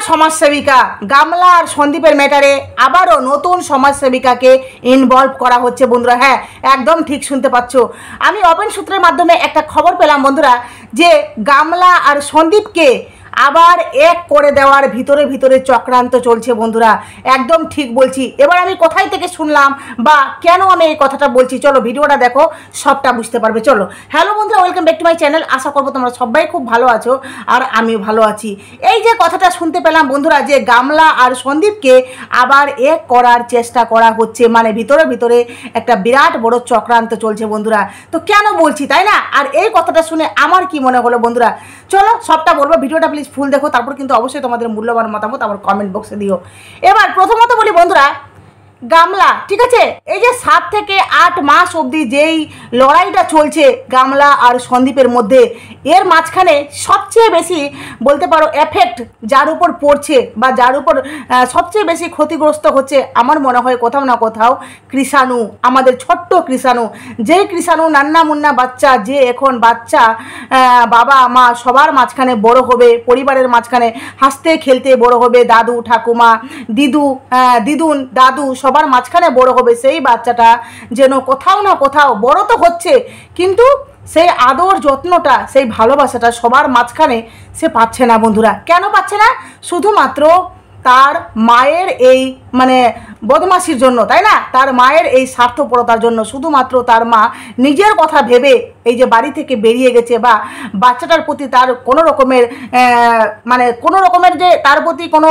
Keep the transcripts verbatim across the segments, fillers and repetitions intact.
সমাজসেবিকা গামলা আর সন্দীপের ম্যাটারে আবারও নতুন সমাজসেবিকাকে ইনভলভ করা হচ্ছে বন্ধুরা। হ্যাঁ, একদম ঠিক শুনতে পাচ্ছ। আমি ওপেন সূত্রের মাধ্যমে একটা খবর পেলাম বন্ধুরা, যে গামলা আর সন্দীপকে আবার এক করে দেওয়ার ভিতরে ভিতরে চক্রান্ত চলছে বন্ধুরা। একদম ঠিক বলছি। এবার আমি কোথায় থেকে শুনলাম বা কেন আমি এই কথাটা বলছি, চলো ভিডিওটা দেখো, সবটা বুঝতে পারবে। চলো। হ্যালো বন্ধুরা, welcome back to my channel. আশা করবো তোমরা সবাই খুব ভালো আছো আর আমিও ভালো আছি। এই যে কথাটা শুনতে পেলাম বন্ধুরা, যে গামলা আর সন্দীপকে আবার এক করার চেষ্টা করা হচ্ছে, মানে ভিতরে ভিতরে একটা বিরাট বড় চক্রান্ত চলছে বন্ধুরা। তো কেন বলছি তাই না? আর এই কথাটা শুনে আমার কি মনে হলো বন্ধুরা, চলো সবটা বলবো। ভিডিওটা প্লিজ ফুল দেখো, তারপর কিন্তু অবশ্যই তোমাদের মূল্যবান মতামত আমার কমেন্ট বক্সে দিও। এবার প্রথমত বলি বন্ধুরা, গামলা ঠিক আছে, এই যে সাত থেকে আট মাস অবধি যেই লড়াইটা চলছে গামলা আর সন্দীপের মধ্যে, এর মাঝখানে সবচেয়ে বেশি বলতে পারো এফেক্ট যার উপর পড়ছে বা যার উপর সবচেয়ে বেশি ক্ষতিগ্রস্ত হচ্ছে, আমার মনে হয় কোথাও না কোথাও কৃষাণু, আমাদের ছোট্ট কৃষাণু। যেই কৃষাণু নান্না মুন্না বাচ্চা, যে এখন বাচ্চা বাবা মা সবার মাঝখানে বড় হবে, পরিবারের মাঝখানে হাসতে খেলতে বড় হবে, দাদু ঠাকুমা দিদু দিদুন দাদু সবার মাঝখানে বড় হবে, সেই বাচ্চাটা যেন কোথাও না কোথাও বড় তো হচ্ছে, কিন্তু সেই আদর যত্নটা, সেই ভালোবাসাটা সবার মাঝখানে সে পাচ্ছে না বন্ধুরা। কেন পাচ্ছে না? শুধুমাত্র তার মায়ের এই মানে বদমাশির জন্য, তাই না? তার মায়ের এই স্বার্থপরতার জন্য, শুধুমাত্র তার মা নিজের কথা ভেবে এই যে বাড়ি থেকে বেরিয়ে গেছে, বা বাচ্চাটার প্রতি তার কোনো রকমের মানে কোনো রকমের যে তার প্রতি কোনো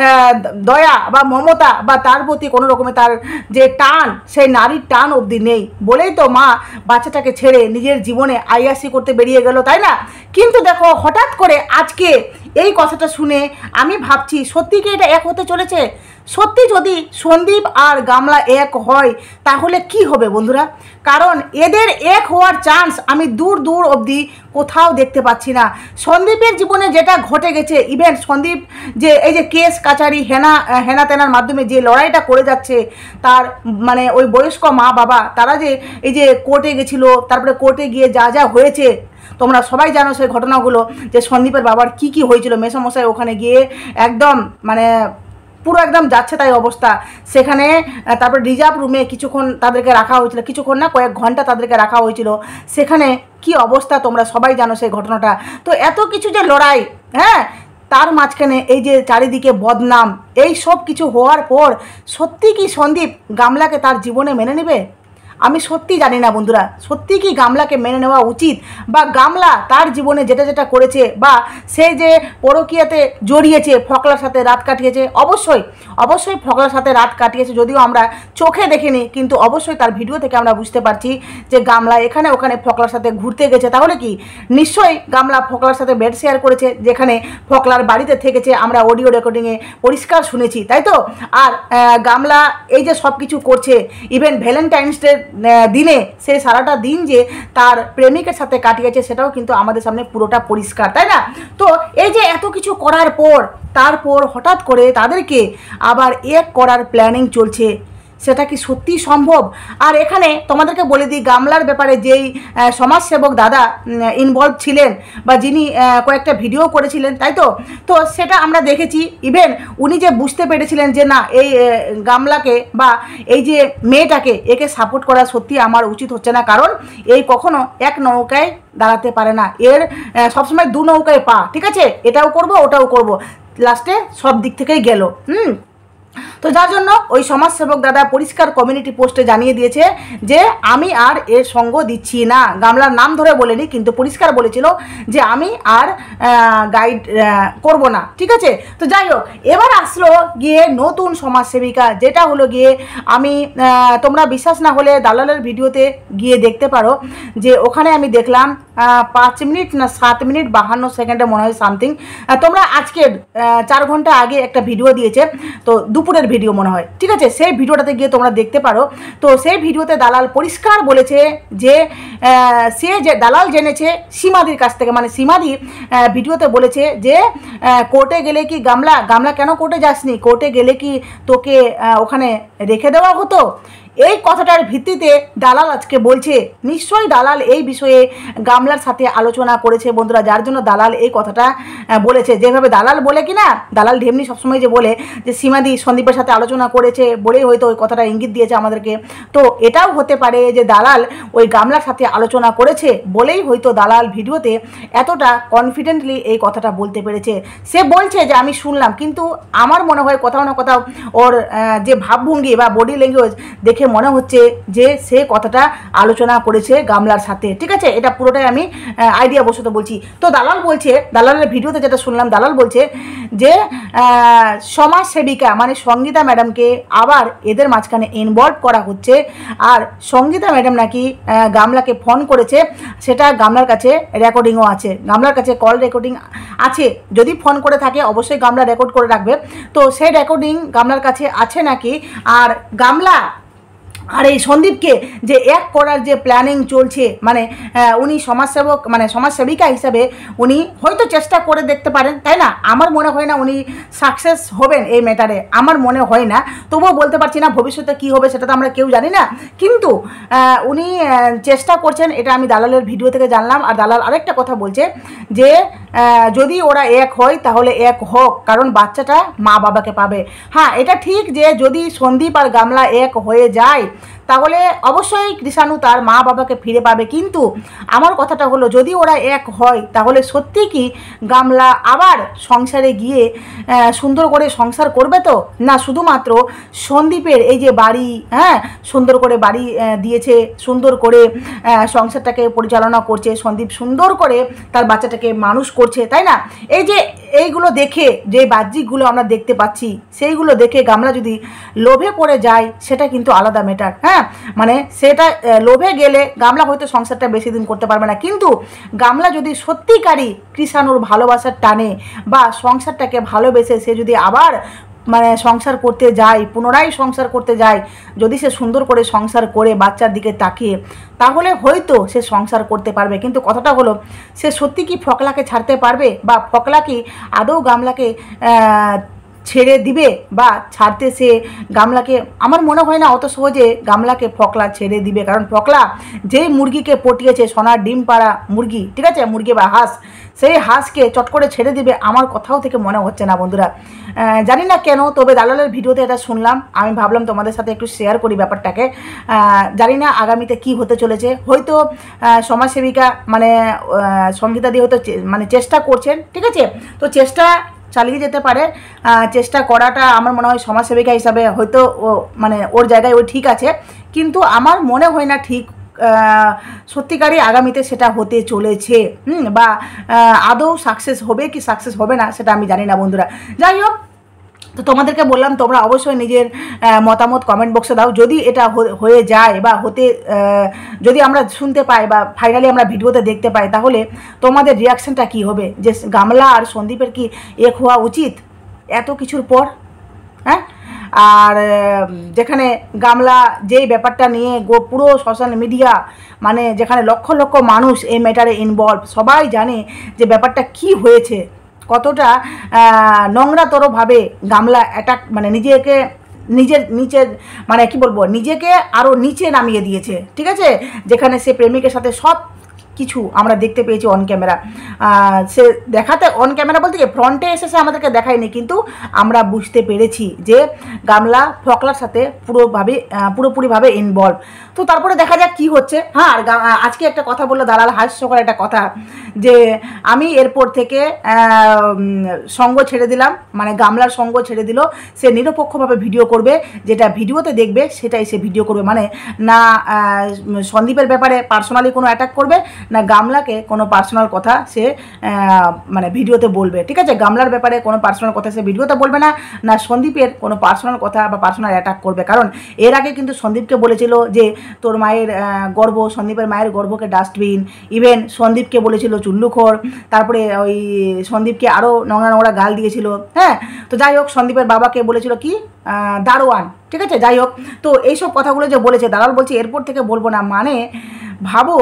দয়া বা মমতা বা তার প্রতি কোনো রকমের তার যে টান, সেই নারীর টান অবধি নেই বলেই তো মা বাচ্চাটাকে ছেড়ে নিজের জীবনে আইয়াসি করতে বেরিয়ে গেল, তাই না? কিন্তু দেখো, হঠাৎ করে আজকে এই কথাটা শুনে আমি ভাবছি, সত্যি কি এটা এক হতে চলেছে? সত্যি যদি সন্দীপ আর গামলা এক হয় তাহলে কি হবে বন্ধুরা? কারণ এদের এক হওয়ার চান্স আমি দূর দূর অবধি কোথাও দেখতে পাচ্ছি না। সন্দীপের জীবনে যেটা ঘটে গেছে, ইভেন সন্দীপ যে এই যে কেস কাচারি হেনা হেনা তেনার মাধ্যমে যে লড়াইটা করে যাচ্ছে, তার মানে ওই বয়স্ক মা বাবা তারা যে এই যে কোর্টে গেছিলো, তারপরে কোর্টে গিয়ে যা যা হয়েছে তোমরা সবাই জানো সেই ঘটনাগুলো, যে সন্দীপের বাবার কি কি হয়েছিল। মেসমশাই ওখানে গিয়ে একদম মানে পুরো একদম যাচ্ছে তাই অবস্থা। সেখানে তারপর রিজার্ভ রুমে কিছুক্ষণ তাদেরকে রাখা হয়েছিল, কিছুক্ষণ না কয়েক ঘন্টা তাদেরকে রাখা হয়েছিল। সেখানে কি অবস্থা তোমরা সবাই জানো সেই ঘটনাটা। তো এত কিছু যে লড়াই, হ্যাঁ, তার মাঝখানে এই যে চারিদিকে বদনাম, এই সব কিছু হওয়ার পর সত্যি কি সন্দীপ গামলাকে তার জীবনে মেনে নেবে? আমি সত্যি জানি না বন্ধুরা। সত্যি কি গামলাকে মেনে নেওয়া উচিত? বা গামলা তার জীবনে যেটা যেটা করেছে, বা সে যে পরকীয়াতে জড়িয়েছে, ফকলার সাথে রাত কাটিয়েছে, অবশ্যই অবশ্যই ফকলার সাথে রাত কাটিয়েছে, যদিও আমরা চোখে দেখিনি, কিন্তু অবশ্যই তার ভিডিও থেকে আমরা বুঝতে পারছি যে গামলা এখানে ওখানে ফকলার সাথে ঘুরতে গেছে। তাহলে কি নিশ্চয়ই গামলা ফকলার সাথে বেড শেয়ার করেছে, যেখানে ফকলার বাড়িতে থেকেছে, আমরা অডিও রেকর্ডিংয়ে পরিষ্কার শুনেছি, তাই তো? আর গামলা এই যে সব কিছু করছে, ইভেন ভ্যালেন্টাইন্স ডে দিনে সে সারাটা দিন যে তার প্রেমিকের সাথে কাটিয়েছে, সেটাও কিন্তু আমাদের সামনে পুরোটা পরিষ্কার, তাই না? তো এই যে এত কিছু করার পর তারপর হঠাৎ করে তাদেরকে আবার এক করার প্ল্যানিং চলছে, সেটা কি সত্যি সম্ভব? আর এখানে তোমাদেরকে বলে দিই, গামলার ব্যাপারে যেই সমাজসেবক দাদা ইনভলভ ছিলেন, বা যিনি কয়েকটা ভিডিও করেছিলেন, তাই তো? তো সেটা আমরা দেখেছি। ইভেন উনি যে বুঝতে পেরেছিলেন যে না, এই গামলাকে বা এই যে মেয়েটাকে, একে সাপোর্ট করা সত্যি আমার উচিত হচ্ছে না, কারণ এই কখনো এক নৌকায় দাঁড়াতে পারে না, এর সবসময় দু নৌকায় পা, ঠিক আছে? এটাও করব ওটাও করব, লাস্টে সব দিক থেকেই গেল। হুম তো যার জন্য ওই সমাজসেবক দাদা পরিষ্কার কমিউনিটি পোস্টে জানিয়ে দিয়েছে যে আমি আর এর সঙ্গ দিচ্ছি না। গামলার নাম ধরে বলেনি, কিন্তু পরিষ্কার বলেছিল যে আমি আর গাইড করব না, ঠিক আছে? তো যাই হোক, এবার আসলো গিয়ে নতুন সমাজসেবিকা, যেটা হলো গিয়ে আমি তোমরা বিশ্বাস না হলে দালালের ভিডিওতে গিয়ে দেখতে পারো, যে ওখানে আমি দেখলাম পাঁচ মিনিট না সাত মিনিট বাহান্ন সেকেন্ডে মনে হয় সামথিং। তোমরা আজকের চার ঘন্টা আগে একটা ভিডিও দিয়েছে, তো দুপুরের ভিডিও মনে হয়, ঠিক আছে? সেই ভিডিওটাতে গিয়ে তোমরা দেখতে পারো। তো সেই ভিডিওতে দালাল পরিষ্কার বলেছে যে সে যে দালাল জেনেছে সীমাদির কাছ থেকে, মানে সীমাদি ভিডিওতে বলেছে যে কোর্টে গেলে কি গামলা গামলা কেন কোর্টে যাসনি? কোর্টে গেলে কি তোকে ওখানে রেখে দেওয়া হতো? এই কথাটার ভিত্তিতে দালাল আজকে বলছে নিশ্চয়ই দালাল এই বিষয়ে গামলার সাথে আলোচনা করেছে বন্ধুরা, যার জন্য দালাল এই কথাটা বলেছে। যেভাবে দালাল বলে কি না, দালাল ঢেমনি সবসময় যে বলে যে সীমাদি সন্দীপের সাথে আলোচনা করেছে বলেই হয়তো ওই কথাটা ইঙ্গিত দিয়েছে আমাদেরকে, তো এটাও হতে পারে যে দালাল ওই গামলার সাথে আলোচনা করেছে বলেই হয়তো দালাল ভিডিওতে এতটা কনফিডেন্টলি এই কথাটা বলতে পেরেছে। সে বলছে যে আমি শুনলাম, কিন্তু আমার মনে হয় কোথাও না কোথাও ওর যে ভাবভঙ্গি বা বডি ল্যাঙ্গুয়েজ দেখে মনে হচ্ছে যে সে কথাটা আলোচনা করেছে গামলার সাথে, ঠিক আছে? এটা পুরোটাই আমি আইডিয়া বশত বলছি। তো দালাল বলছে, দালালের ভিডিওতে যেটা শুনলাম, দালাল বলছে যে সমাজসেবিকা মানে সঙ্গীতা ম্যাডামকে আবার এদের মাঝখানে ইনভলভ করা হচ্ছে, আর সঙ্গীতা ম্যাডাম নাকি গামলাকে ফোন করেছে, সেটা গামলার কাছে রেকর্ডিংও আছে, গামলার কাছে কল রেকর্ডিং আছে। যদি ফোন করে থাকে অবশ্যই গামলা রেকর্ড করে রাখবে। তো সেই রেকর্ডিং গামলার কাছে আছে নাকি, আর গামলা আর এই সন্দীপকে যে এক করার যে প্ল্যানিং চলছে, মানে উনি সমাজসেবক মানে সমাজসেবিকা হিসাবে উনি হয়তো চেষ্টা করে দেখতে পারেন, তাই না? আমার মনে হয় না উনি সাকসেস হবেন এই ম্যাটারে, আমার মনে হয় না। তবুও বলতে পারছি না ভবিষ্যতে কী হবে সেটা তো আমরা কেউ জানি না, কিন্তু উনি চেষ্টা করছেন, এটা আমি দালালের ভিডিও থেকে জানলাম। আর দালাল আরেকটা কথা বলছে যে যদি ওরা এক হয় তাহলে এক হোক, কারণ বাচ্চাটা মা বাবাকে পাবে। হ্যাঁ, এটা ঠিক যে যদি সন্দীপ আর গামলা এক হয়ে যায় তাহলে অবশ্যই কৃষাণু তার মা বাবাকে ফিরে পাবে, কিন্তু আমার কথাটা হলো যদি ওরা এক হয় তাহলে সত্যি কি গামলা আবার সংসারে গিয়ে সুন্দর করে সংসার করবে? তো না, শুধুমাত্র সন্দীপের এই যে বাড়ি, হ্যাঁ সুন্দর করে বাড়ি দিয়েছে, সুন্দর করে সংসারটাকে পরিচালনা করছে, সন্দীপ সুন্দর করে তার বাচ্চাটাকে মানুষ করছে, তাই না? এই যে এইগুলো দেখে যে বাহ্যিকগুলো আমরা দেখতে পাচ্ছি, সেইগুলো দেখে গামলা যদি লোভে পড়ে যায় সেটা কিন্তু আলাদা ম্যাটার। হ্যাঁ, মানে সেটা লোভে গেলে গামলা হয়তো সংসারটা বেশি দিন করতে পারবে না, কিন্তু গামলা যদি সত্যিকারই কৃষাণুর ভালোবাসার টানে বা সংসারটাকে ভালোবেসে সে যদি আবার মানে সংসার করতে যায়, পুনরায় সংসার করতে যায়, যদি সে সুন্দর করে সংসার করে বাচ্চার দিকে তাকিয়ে, তাহলে হয়তো সে সংসার করতে পারবে। কিন্তু কথাটা হলো সে সত্যি কি ফকলাকে ছাড়তে পারবে, বা ফকলা কি আদৌ গামলাকে ছেড়ে দিবে, বা ছাড়তে সে গামলাকে, আমার মনে হয় না অত সহজে গামলাকে ফকলা ছেড়ে দিবে। কারণ ফকলা যেই মুরগিকে পটিয়েছে, সোনার ডিম পাড়া মুরগি, ঠিক আছে, মুরগি বা হাঁস, সেই হাঁসকে চট করে ছেড়ে দিবে আমার কোথাও থেকে মনে হচ্ছে না বন্ধুরা। জানি না কেন, তবে দালালের ভিডিওতে এটা শুনলাম, আমি ভাবলাম তোমাদের সাথে একটু শেয়ার করি ব্যাপারটাকে। জানি না আগামীতে কি হতে চলেছে, হয়তো সমাজসেবিকা মানে সঙ্গীতা দিয়ে হয়তো মানে চেষ্টা করছেন, ঠিক আছে? তো চেষ্টা চালিয়ে যেতে পারে, চেষ্টা করাটা আমার মনে হয় সমাজসেবিকা হিসাবে হয়তো ও মানে ওর জায়গায় ওই ঠিক আছে, কিন্তু আমার মনে হয় না ঠিক সত্যিকারই আগামীতে সেটা হতে চলেছে, হুম বা আদৌ সাকসেস হবে কি সাকসেস হবে না সেটা আমি জানি না বন্ধুরা। যাই হোক, তো তোমাদেরকে বললাম তোমরা অবশ্যই নিজের মতামত কমেন্ট বক্সে দাও। যদি এটা হয়ে যায় বা হতে যদি আমরা শুনতে পাই বা ফাইনালি আমরা ভিডিওতে দেখতে পাই, তাহলে তোমাদের রিয়াকশানটা কী হবে? যে গামলা আর সন্দীপের কি এক হওয়া উচিত এত কিছুর পর? হ্যাঁ, আর যেখানে গামলা যেই ব্যাপারটা নিয়ে গো পুরো সোশ্যাল মিডিয়া মানে যেখানে লক্ষ লক্ষ মানুষ এই ম্যাটারে ইনভলভ, সবাই জানে যে ব্যাপারটা কি হয়েছে, কতটা নোংরাতরভাবে গামলা অ্যাটাক মানে নিজেকে নিজের নিচের মানে কি বলবো নিজেকে আরও নিচে নামিয়ে দিয়েছে, ঠিক আছে? যেখানে সে প্রেমিকের সাথে সব কিছু আমরা দেখতে পেয়েছি অন ক্যামেরা, সে দেখাতে অন ক্যামেরা বলতে কি ফ্রন্টে এসে সে আমাদেরকে দেখায়নি, কিন্তু আমরা বুঝতে পেরেছি যে গামলা ফকলার সাথে পুরোভাবে পুরোপুরিভাবে ইনভলভ। তো তারপরে দেখা যাক কি হচ্ছে। হ্যাঁ, আর আজকে একটা কথা বললো দালাল, হাস্যকর একটা কথা, যে আমি এরপর থেকে সঙ্গ ছেড়ে দিলাম, মানে গামলার সঙ্গ ছেড়ে দিল, সে নিরপেক্ষভাবে ভিডিও করবে, যেটা ভিডিওতে দেখবে সেটাই সে ভিডিও করবে, মানে না সন্দীপের ব্যাপারে পার্সোনালি কোনো অ্যাটাক করবে, না গামলাকে কোনো পার্সোনাল কথা সে মানে ভিডিওতে বলবে, ঠিক আছে? গামলার ব্যাপারে কোনো পার্সোনাল কথা সে ভিডিওতে বলবে না, না সন্দীপের কোনো পার্সোনাল কথা বা পার্সোনাল অ্যাটাক করবে। কারণ এর আগে কিন্তু সন্দীপকে বলেছিল যে তোর মায়ের গর্ভ, সন্দীপের মায়ের গর্ভকে ডাস্টবিন, ইভেন সন্দীপকে বলেছিল চুল্লুখোর, তারপরে ওই সন্দীপকে আরও নোংরা নোংরা গাল দিয়েছিল। হ্যাঁ, তো যাই হোক, সন্দীপের বাবাকে বলেছিল কি দারোয়ান, ঠিক আছে? যাই হোক, তো এইসব কথাগুলো যে বলেছে দালাল বলছে এরপর থেকে বলবো না, মানে ভাবো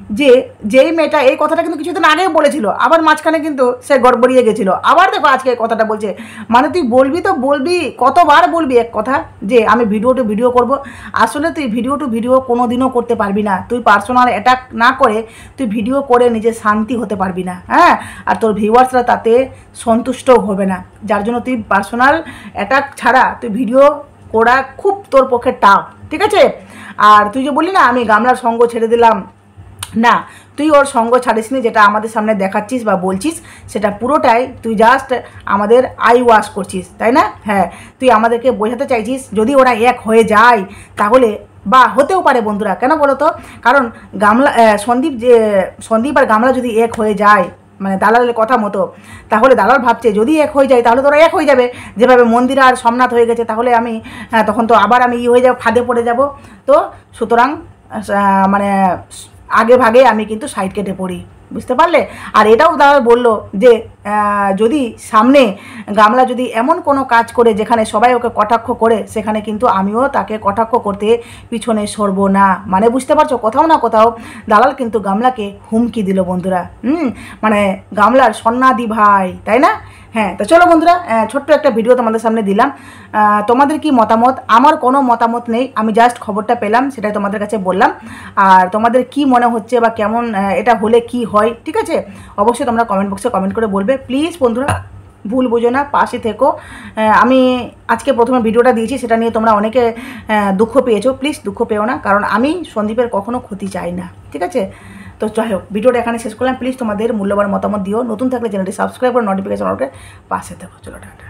যে যেই মেয়েটা এই কথাটা কিন্তু কিছুদিন আগেও বলেছিল, আবার মাঝখানে কিন্তু সে গড়বড়িয়ে গেছিলো, আবার দেখো আজকে এই কথাটা বলছে। মানে তুই বলবি তো বলবি, কতবার বলবি এক কথা যে আমি ভিডিও টু ভিডিও করব। আসলে তুই ভিডিও টু ভিডিও কোনো দিনও করতে পারবি না, তুই পার্সোনাল অ্যাটাক না করে তুই ভিডিও করে নিজে শান্তি হতে পারবি না, হ্যাঁ। আর তোর ভিউয়ার্সরা তাতে সন্তুষ্টও হবে না, যার জন্য তুই পার্সোনাল অ্যাটাক ছাড়া তুই ভিডিও করা খুব তোর পক্ষে টাফ, ঠিক আছে। আর তুই যে বললি না আমি গামলার সঙ্গ ছেড়ে দিলাম, না, তুই ওর সঙ্গ ছাড়িসনি, যেটা আমাদের সামনে দেখাচ্ছিস বা বলছিস সেটা পুরোটাই তুই জাস্ট আমাদের আই ওয়াশ করছিস, তাই না? হ্যাঁ, তুই আমাদেরকে বোঝাতে চাইছিস যদি ওরা এক হয়ে যায় তাহলে, বা হতেও পারে বন্ধুরা, কেন বলো তো, কারণ গামলা সন্দীপ যে সন্দীপ আর গামলা যদি এক হয়ে যায় মানে দালালের কথা মতো, তাহলে দালাল ভাবছে যদি এক হয়ে যায় তাহলে তোরা এক হয়ে যাবে, যেভাবে মন্দির আর সোমনাথ হয়ে গেছে, তাহলে আমি তখন তো আবার আমি ই হয়ে যাব, ফাঁদে পড়ে যাব। তো সুতরাং মানে আগে ভাগে আমি কিন্তু সাইড কেটে পড়ি, বুঝতে পারলে। আর এটাও দাদা বললো যে যদি সামনে গামলা যদি এমন কোনো কাজ করে যেখানে সবাই ওকে কটাক্ষ করে, সেখানে কিন্তু আমিও তাকে কটাক্ষ করতে পিছনে সরবো না। মানে বুঝতে পারছো, কোথাও না কোথাও দালাল কিন্তু গামলাকে হুমকি দিল বন্ধুরা। হুম মানে গামলার সন্নাদি ভাই, তাই না? হ্যাঁ, তো চলো বন্ধুরা, ছোট্ট একটা ভিডিও তোমাদের সামনে দিলাম। তোমাদের কি মতামত? আমার কোনো মতামত নেই, আমি জাস্ট খবরটা পেলাম সেটাই তোমাদের কাছে বললাম। আর তোমাদের কি মনে হচ্ছে বা কেমন এটা হলে কি হয়, ঠিক আছে, অবশ্যই তোমরা কমেন্ট বক্সে কমেন্ট করে বলবে। প্লিজ বন্ধুরা ভুল বোঝো না, পাশে থেকো। আমি আজকে প্রথমে ভিডিওটা দিয়েছি, সেটা নিয়ে তোমরা অনেকে দুঃখ পেয়েছো, প্লিজ দুঃখ পেও না, কারণ আমি সন্দীপের কখনো ক্ষতি চাই না, ঠিক আছে। তো যাই হোক, ভিডিওটা এখানে শেষ করলাম। প্লিজ তোমাদের মূল্যবান মতামত দিও, নতুন থাকলে চ্যানেলটি সাবস্ক্রাইব করে নোটিফিকেশন অনকে পাশে থেকো। চলো টাটা।